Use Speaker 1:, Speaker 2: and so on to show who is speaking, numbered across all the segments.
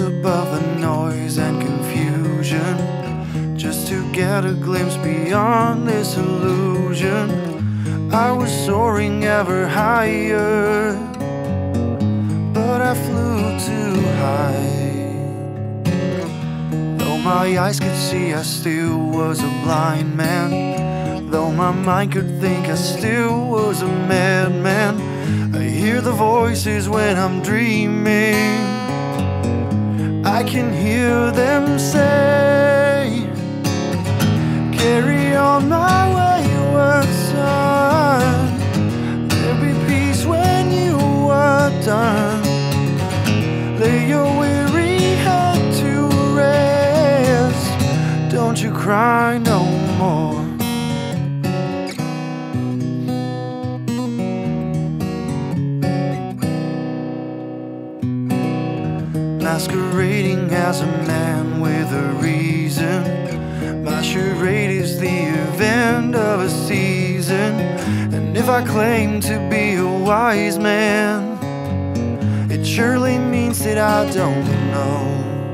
Speaker 1: above the noise and confusion, just to get a glimpse beyond this illusion. I was soaring ever higher, but I flew too high. Though my eyes could see, I still was a blind man. Though my mind could think, I still was a madman. I hear the voices when I'm dreaming. I can hear them say, carry on my wayward son. There'll be peace when you are done. Lay your weary head to rest. Don't you cry no more. Masquerading as a man with a reason. My charade is the event of a season. And if I claim to be a wise man, it surely means that I don't know.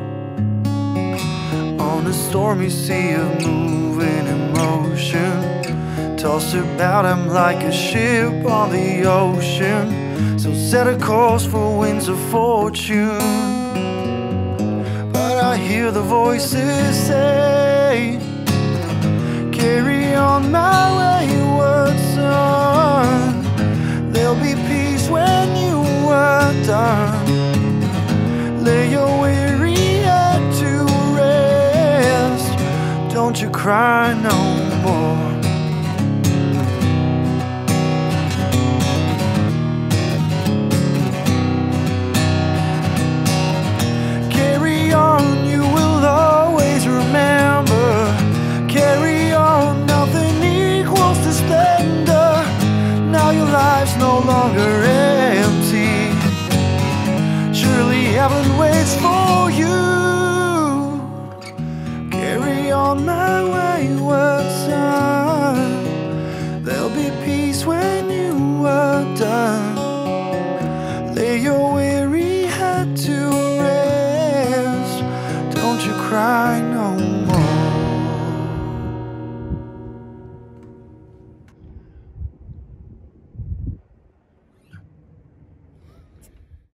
Speaker 1: On a stormy sea of moving emotion, tossed about, I'm like a ship on the ocean. So set a course for winds of fortune. I hear the voices say, carry on my wayward son. There'll be peace when you are done. Lay your weary head to rest. Don't you cry no more.